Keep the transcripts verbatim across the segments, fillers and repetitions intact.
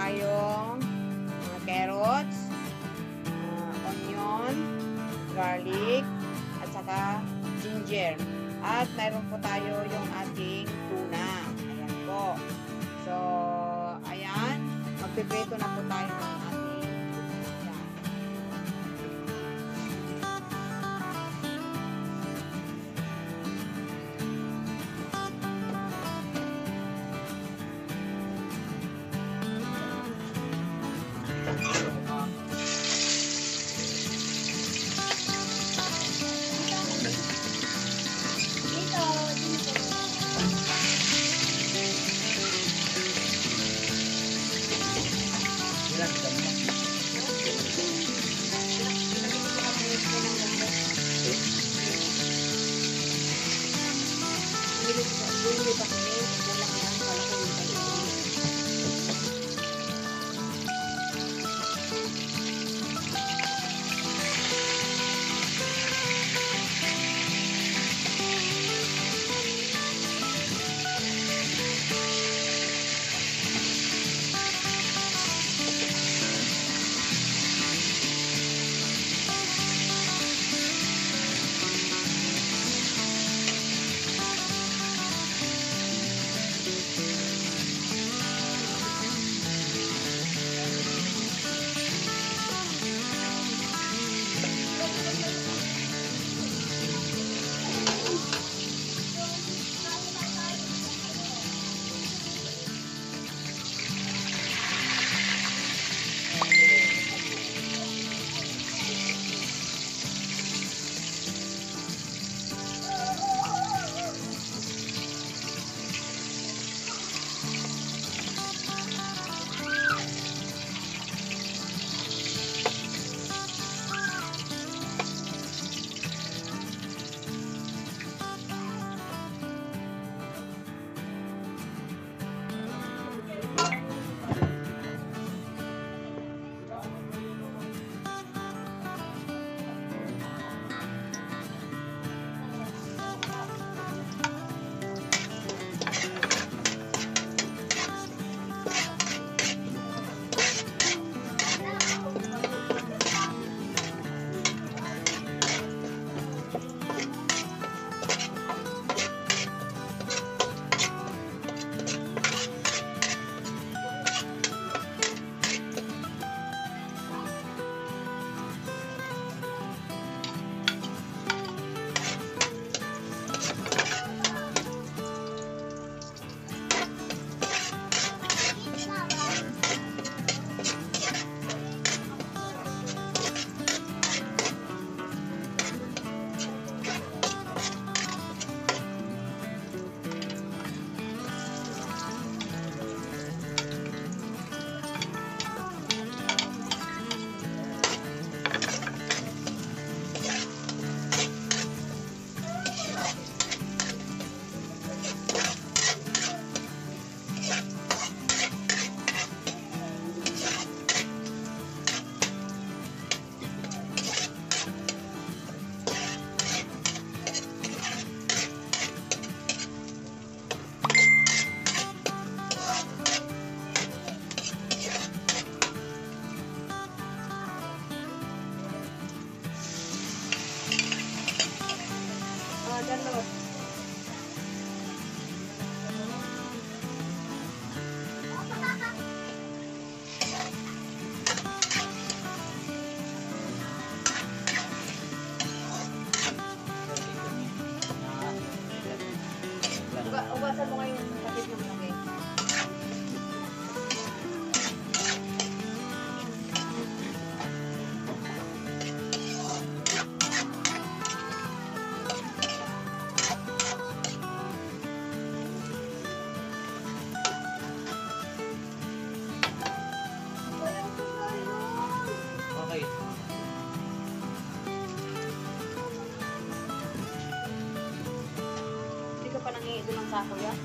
tayong mga carrots, uh, onion, garlic, at saka ginger. At mayroon po tayo yung ating tuna. Ayan po. So, ayan. Magpiprito na po tayo ng ating tuna. Ugasan mo ngayon yung kapit ng lagay. Okay. Hindi ka pa nangihido ng sako yan?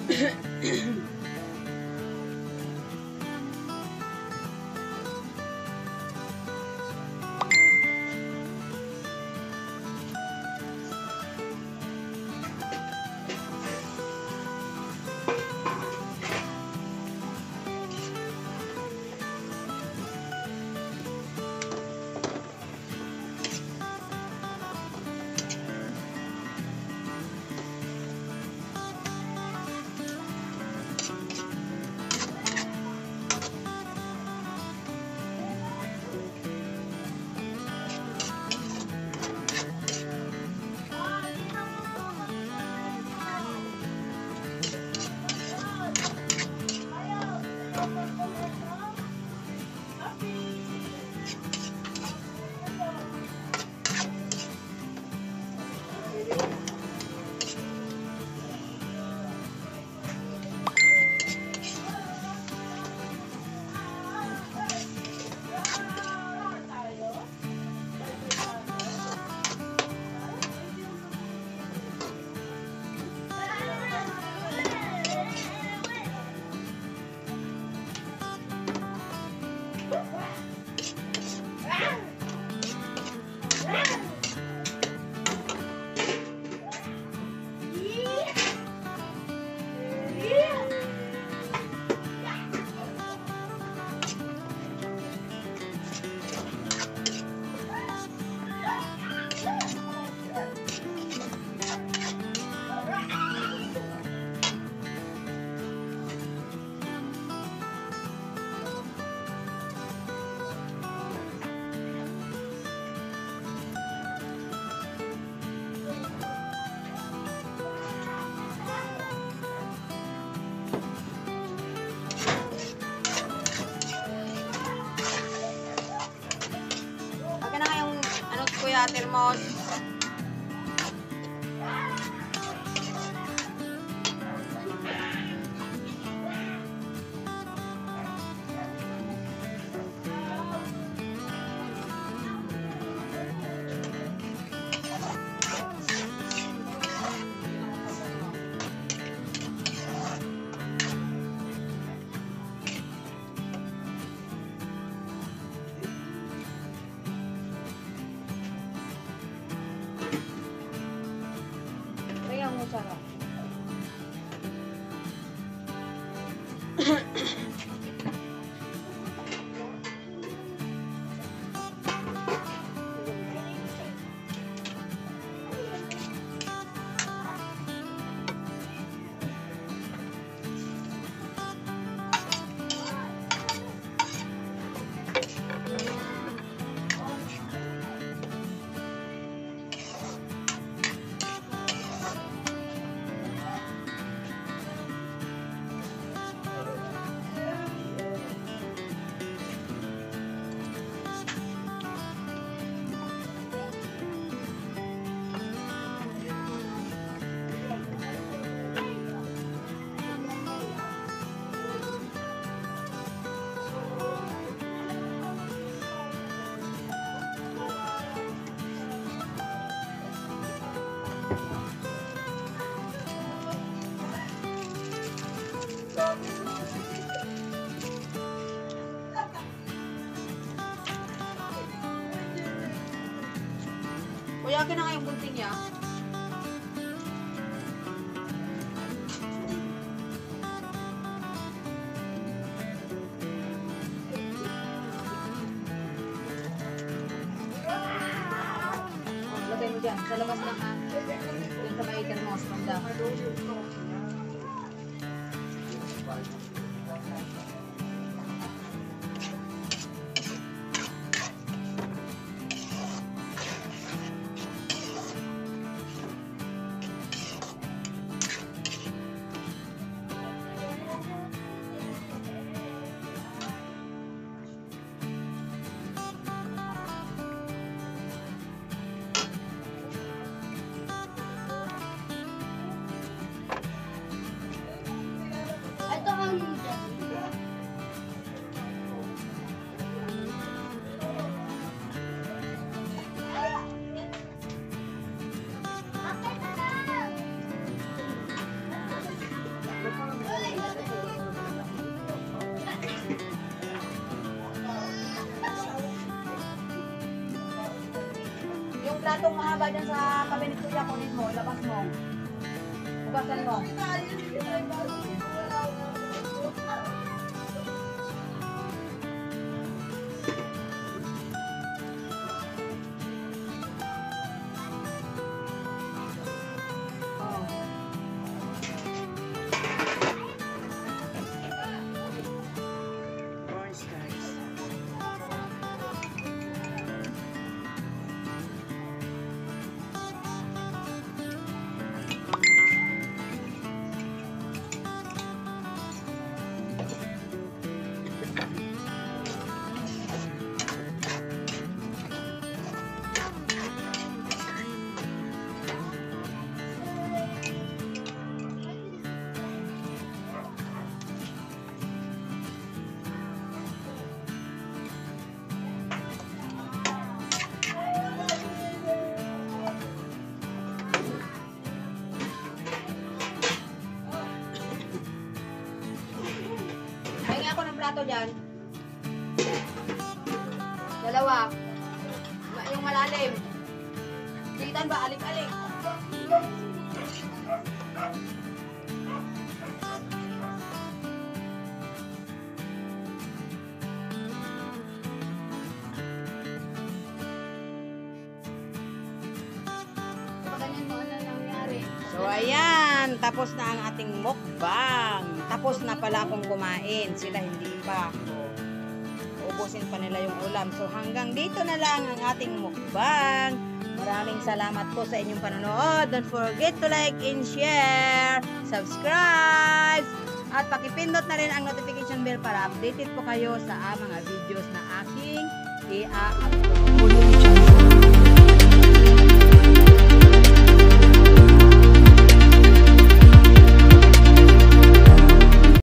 Kuya Termos. Ang sarap. Kuya, akin na kayong bunting niya. Oh, lagay mo dyan. Sa labas lang ha. Yan sa may thermos. Banda. platong mahaba dyan sa kabinet ko dyan, kunin mo, labas mo. Hugasan mo. Plato dyan. Dalawa. Yung malalim. Digitan ba? Alik-alik. Ganyan mo na nangyari. So, ayan. Tapos na ang ating mukbang. Tapos na pala akong kumain. Sila hindi pa. Ubusin pa nila yung ulam. So, hanggang dito na lang ang ating mukbang. Maraming salamat po sa inyong panonood. Don't forget to like and share. Subscribe. At pakipindot na rin ang notification bell para updated po kayo sa mga videos na aking i-upload.